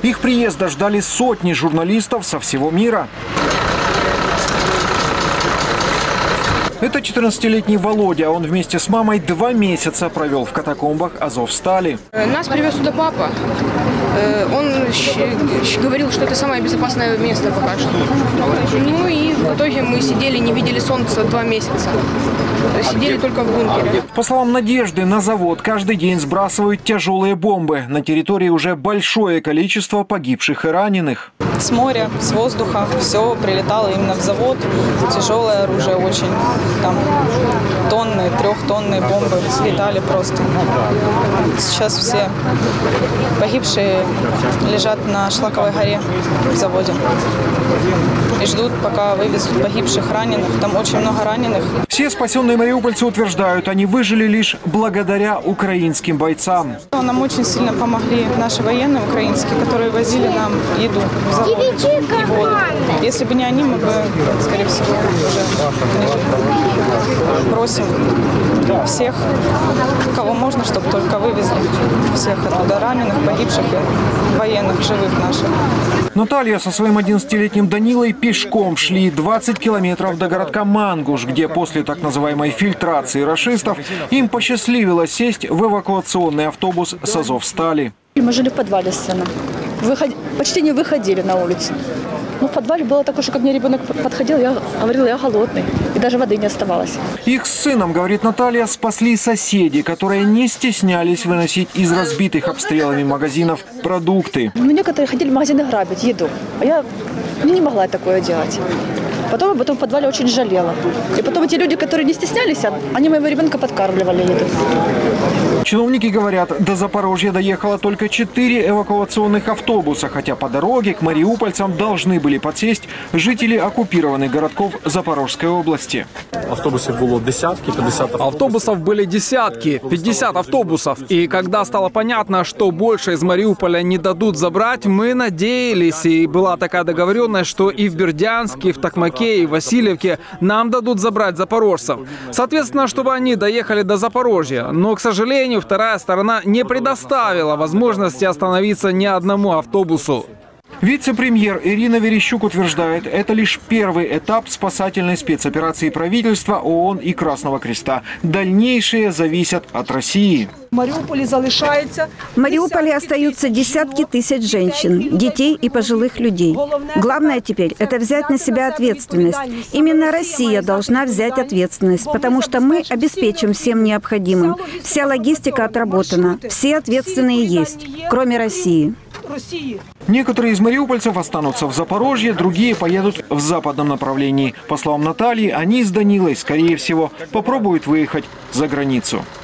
Их приезда ждали сотни журналистов со всего мира. Это 14-летний Володя. Он вместе с мамой 2 месяца провел в катакомбах Азовстали. Нас привез сюда папа. Он говорил, что это самое безопасное место пока что. Ну и в итоге мы сидели, не видели солнца 2 месяца. Сидели только в бункере. По словам Надежды, на завод каждый день сбрасывают тяжелые бомбы. На территории уже большое количество погибших и раненых. С моря, с воздуха все прилетало именно в завод. Тяжелое оружие очень. Там тонны, 3-тонные бомбы летали просто. Сейчас все погибшие лежат на Шлаковой горе в заводе. И ждут, пока вывезут погибших, раненых. Там очень много раненых. Все спасенные мариупольцы утверждают, они выжили лишь благодаря украинским бойцам. Нам очень сильно помогли наши военные украинские, которые возили нам еду в завод и воду. Если бы не они, мы бы, скорее всего, уже просим всех, кого можно, чтобы только вывезли всех оттуда, раненых, погибших и военных, живых наших. Наталья со своим 11-летним Данилой пешком шли 20 километров до городка Мангуш, где после так называемой фильтрации рашистов им посчастливилось сесть в эвакуационный автобус с Азовстали. Мы жили в подвале с сыном. Почти не выходили на улицу. Ну, в подвале было такое, что ко мне ребенок подходил, я говорила, я голодный. И даже воды не оставалось. Их с сыном, говорит Наталья, спасли соседи, которые не стеснялись выносить из разбитых обстрелами магазинов продукты. Ну, некоторые ходили в магазины грабить еду. А я не могла такое делать. Потом в подвале очень жалела. И потом эти люди, которые не стеснялись, они моего ребенка подкармливали еду. Чиновники говорят, до Запорожья доехало только 4 эвакуационных автобуса, хотя по дороге к мариупольцам должны были подсесть жители оккупированных городков Запорожской области. Автобусов было десятки, 50 автобусов. Автобусов были десятки, 50 автобусов. И когда стало понятно, что больше из Мариуполя не дадут забрать, мы надеялись, и была такая договоренность, что и в Бердянске, и в Токмаке, и в Васильевке нам дадут забрать запорожцев. Соответственно, чтобы они доехали до Запорожья. Но, к сожалению, вторая сторона не предоставила возможности остановиться ни одному автобусу. Вице-премьер Ирина Верещук утверждает, это лишь первый этап спасательной спецоперации правительства, ООН и Красного Креста. Дальнейшие зависят от России. В Мариуполе остаются десятки тысяч женщин, детей и пожилых людей. Главное теперь – это взять на себя ответственность. Именно Россия должна взять ответственность, потому что мы обеспечим всем необходимым. Вся логистика отработана, все ответственные есть, кроме России. Некоторые из мариупольцев останутся в Запорожье, другие поедут в западном направлении. По словам Натальи, они с Данилой, скорее всего, попробуют выехать за границу.